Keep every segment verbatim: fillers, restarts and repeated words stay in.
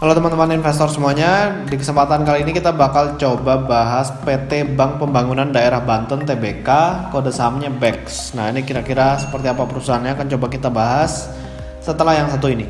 Halo teman-teman investor semuanya, di kesempatan kali ini kita bakal coba bahas P T Bank Pembangunan Daerah Banten T B K, kode sahamnya B E X. Nah, ini kira-kira seperti apa perusahaannya akan coba kita bahas setelah yang satu ini.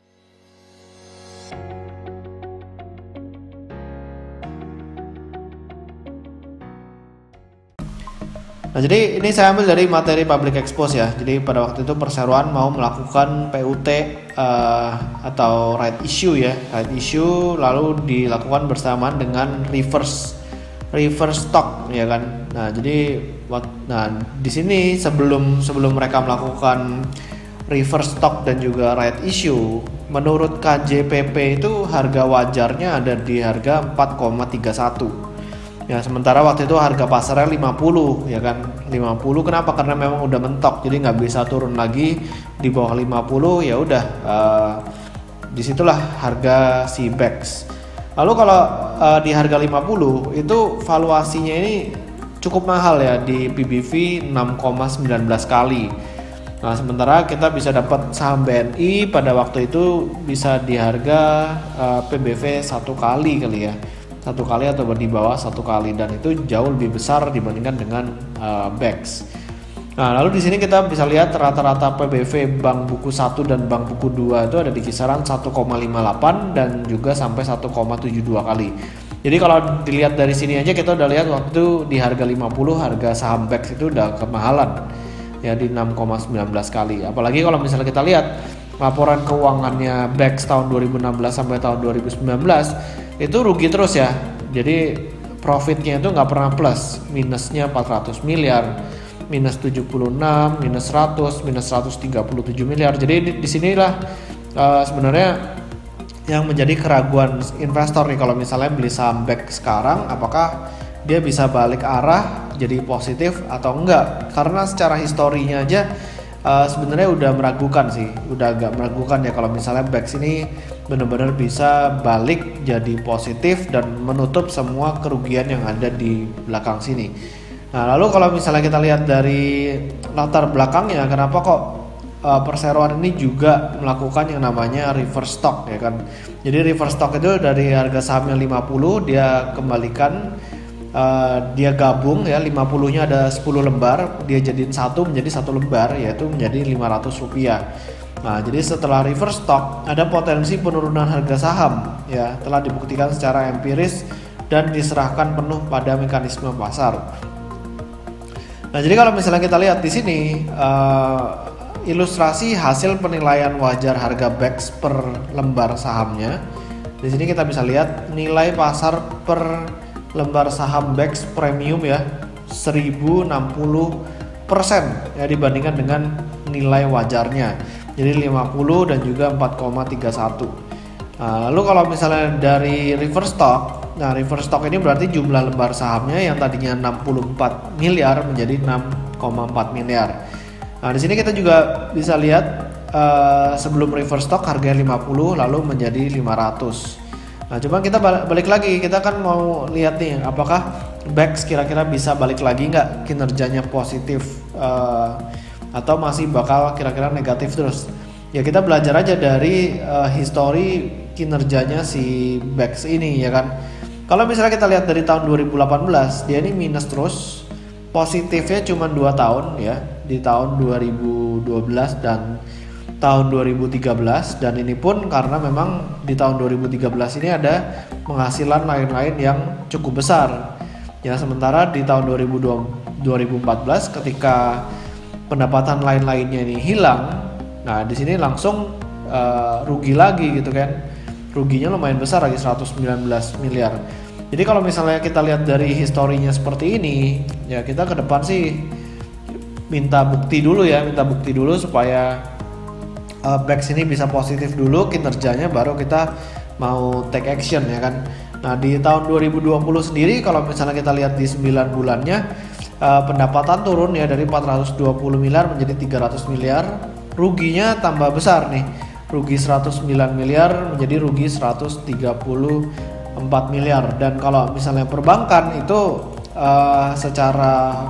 Nah, jadi ini saya ambil dari materi public expose ya. Jadi pada waktu itu perseroan mau melakukan P U T uh, atau right issue ya, right issue lalu dilakukan bersamaan dengan reverse reverse stock ya kan. Nah, jadi nah di sini sebelum sebelum mereka melakukan reverse stock dan juga right issue, menurut K J P P itu harga wajarnya ada di harga empat koma tiga satu. Ya, sementara waktu itu harga pasarnya lima puluh ya kan. lima puluh kenapa? Karena memang udah mentok, jadi nggak bisa turun lagi di bawah lima puluh. Ya udah, uh, disitulah harga si B E X. Lalu kalau uh, di harga lima puluh itu valuasinya ini cukup mahal ya, di P B V enam koma satu sembilan kali. Nah, sementara kita bisa dapat saham B N I pada waktu itu bisa di harga uh, P B V satu kali kali ya. satu kali atau di bawah satu kali, dan itu jauh lebih besar dibandingkan dengan uh, B E X. Nah, lalu di sini kita bisa lihat rata-rata P B V bank buku satu dan bank buku dua itu ada di kisaran satu koma lima delapan dan juga sampai satu koma tujuh dua kali. Jadi kalau dilihat dari sini aja kita udah lihat waktu itu di harga lima puluh harga saham B E X itu udah kemahalan ya, di enam koma sembilan kali. Apalagi kalau misalnya kita lihat laporan keuangannya B E X tahun dua ribu enam belas sampai tahun dua ribu sembilan belas itu rugi terus ya. Jadi profitnya itu nggak pernah plus, minusnya empat ratus miliar, minus tujuh puluh enam, minus seratus, minus seratus tiga puluh tujuh miliar. Jadi di, di sinilah uh, sebenarnya yang menjadi keraguan investor nih, kalau misalnya beli saham B E X sekarang, apakah dia bisa balik arah jadi positif atau enggak? Karena secara historinya aja Uh, sebenarnya udah meragukan sih, udah agak meragukan ya kalau misalnya B E X ini benar-benar bisa balik jadi positif dan menutup semua kerugian yang ada di belakang sini. Nah, lalu kalau misalnya kita lihat dari latar belakangnya, kenapa kok uh, perseroan ini juga melakukan yang namanya reverse stock ya kan? Jadi reverse stock itu dari harga sahamnya lima puluh dia kembalikan. Uh, dia gabung ya, lima puluh-nya ada sepuluh lembar, dia jadiin satu menjadi satu lembar, yaitu menjadi lima ratus rupiah. Nah, jadi setelah reverse stock ada potensi penurunan harga saham ya, telah dibuktikan secara empiris dan diserahkan penuh pada mekanisme pasar. Nah, jadi kalau misalnya kita lihat di sini uh, ilustrasi hasil penilaian wajar harga B E X per lembar sahamnya. Di sini kita bisa lihat nilai pasar per lembar saham B E X premium ya seribu enam puluh persen ya dibandingkan dengan nilai wajarnya. Jadi lima puluh dan juga empat koma tiga satu. Nah, lalu kalau misalnya dari reverse stock, nah reverse stock ini berarti jumlah lembar sahamnya yang tadinya enam puluh empat miliar menjadi enam koma empat miliar. Nah, di sini kita juga bisa lihat uh, sebelum reverse stock harganya lima puluh lalu menjadi lima ratus. Nah, coba kita balik lagi, kita kan mau lihat nih apakah B E X kira-kira bisa balik lagi nggak kinerjanya positif uh, atau masih bakal kira-kira negatif terus. Ya, kita belajar aja dari uh, histori kinerjanya si B E X ini ya kan. Kalau misalnya kita lihat dari tahun dua ribu delapan belas dia ini minus terus, positifnya cuma dua tahun ya, di tahun dua ribu dua belas dan tahun dua ribu tiga belas, dan ini pun karena memang di tahun dua ribu tiga belas ini ada penghasilan lain-lain yang cukup besar. Ya, sementara di tahun dua ribu empat belas ketika pendapatan lain-lainnya ini hilang, nah di sini langsung uh, rugi lagi gitu kan. Ruginya lumayan besar lagi seratus sembilan belas miliar. Jadi kalau misalnya kita lihat dari historinya seperti ini, ya kita ke depan sih minta bukti dulu ya, minta bukti dulu supaya Uh, B E X ini bisa positif dulu kinerjanya, baru kita mau take action ya kan. Nah, di tahun dua ribu dua puluh sendiri kalau misalnya kita lihat di sembilan bulannya uh, pendapatan turun ya dari empat ratus dua puluh miliar menjadi tiga ratus miliar, ruginya tambah besar nih, rugi seratus sembilan miliar menjadi rugi seratus tiga puluh empat miliar. Dan kalau misalnya perbankan itu uh, secara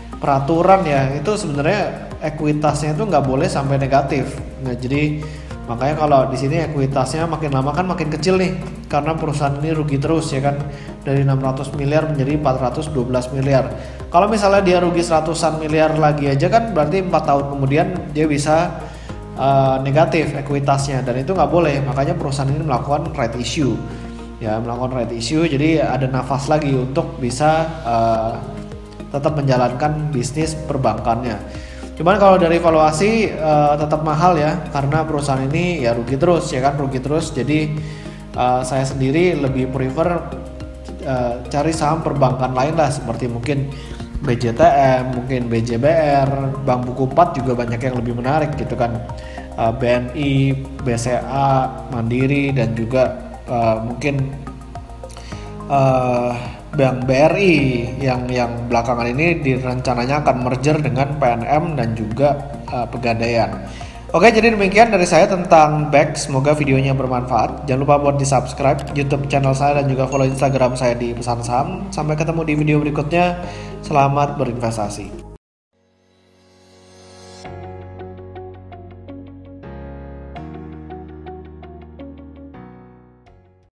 peraturan ya itu sebenarnya ekuitasnya itu nggak boleh sampai negatif. Nah, jadi Makanya kalau di sini ekuitasnya makin lama kan makin kecil nih, karena perusahaan ini rugi terus ya kan, dari enam ratus miliar menjadi empat ratus dua belas miliar. Kalau misalnya dia rugi seratusan miliar lagi aja kan berarti empat tahun kemudian dia bisa uh, negatif ekuitasnya, dan itu nggak boleh. Makanya perusahaan ini melakukan right issue, ya melakukan right issue. Jadi ada nafas lagi untuk bisa uh, tetap menjalankan bisnis perbankannya. Cuman kalau dari valuasi uh, tetap mahal ya, karena perusahaan ini ya rugi terus ya kan, rugi terus. Jadi uh, saya sendiri lebih prefer uh, cari saham perbankan lain lah, seperti mungkin B J T M, mungkin B J B R, Bank Buku empat juga banyak yang lebih menarik gitu kan. Uh, B N I, B C A, Mandiri, dan juga uh, mungkin uh, Bank B R I yang yang belakangan ini direncananya akan merger dengan P N M dan juga uh, Pegadaian. Oke, jadi demikian dari saya tentang B E X. Semoga videonya bermanfaat. Jangan lupa buat di subscribe YouTube channel saya dan juga follow Instagram saya di Pesan Saham. Sampai ketemu di video berikutnya. Selamat berinvestasi.